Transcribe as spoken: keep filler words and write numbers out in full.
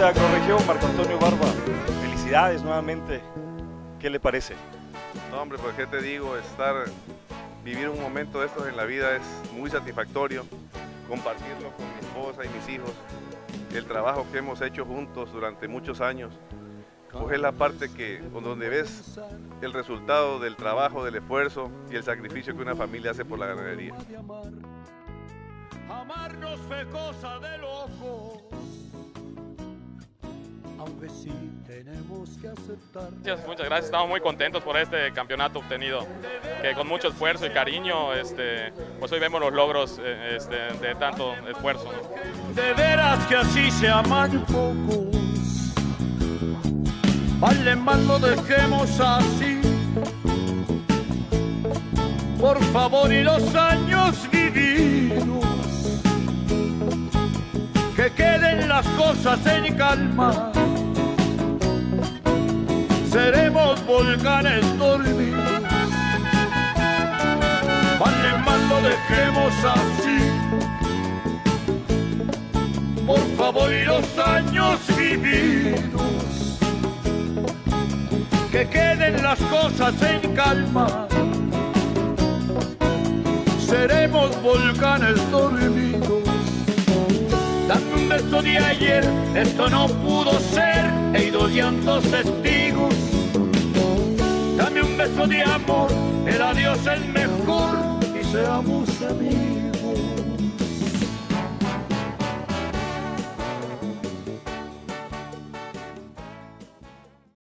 se corrigió Marco Antonio Barba. Felicidades nuevamente. ¿Qué le parece? No, hombre, pues qué te digo, estar, vivir un momento de estos en la vida es muy satisfactorio, compartirlo con mi esposa y mis hijos, el trabajo que hemos hecho juntos durante muchos años, pues es la parte que, donde ves el resultado del trabajo, del esfuerzo y el sacrificio que una familia hace por la ganadería. Amarnos fue cosa de loco, aunque sí tenemos que aceptar. Muchas, muchas gracias, estamos muy contentos por este campeonato obtenido, que con mucho esfuerzo y cariño, este, pues hoy vemos los logros este, de tanto esfuerzo, ¿no? De veras que así se aman pocos, vale más lo dejemos así, por favor, y los años vividos, que queden las cosas en calma. Seremos volcanes dormidos, vale más lo dejemos así, por favor, y los años vividos, que queden las cosas en calma. Seremos volcanes dormidos. Dame un beso de ayer, esto no pudo ser, he ido llantos testigos. Dame un beso de amor, el adiós es mejor y seamos amigos.